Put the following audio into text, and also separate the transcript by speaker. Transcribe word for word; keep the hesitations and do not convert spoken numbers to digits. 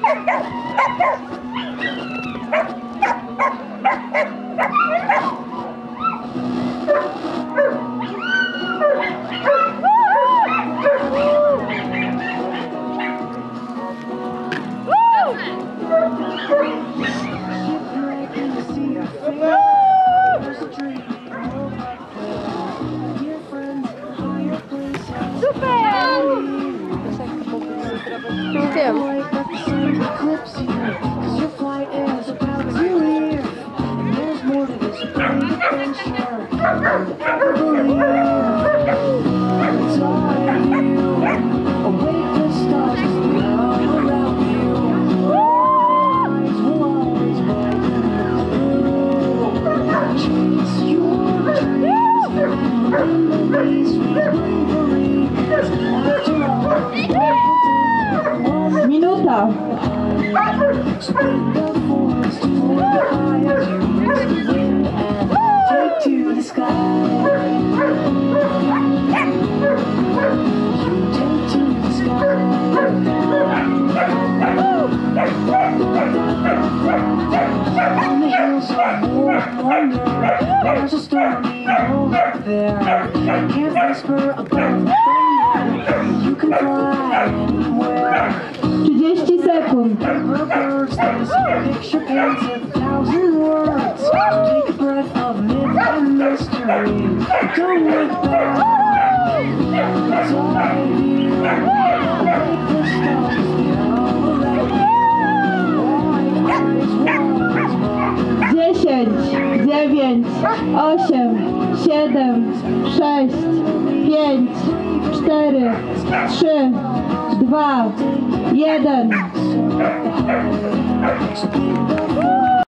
Speaker 1: Minuta.
Speaker 2: There's a stormy over there. Can't whisper above the thunder. You can fly anywhere.
Speaker 1: trzydzieści sekund.
Speaker 2: Birds, there's a picture paints a thousand words. Take a breath of myth and mystery. Don't look back. It's all I do. Awake the stars, they all around you. White eyes, words,
Speaker 1: dziesięć, dziewięć, osiem, siedem, sześć, pięć, cztery, trzy, dwa, jeden.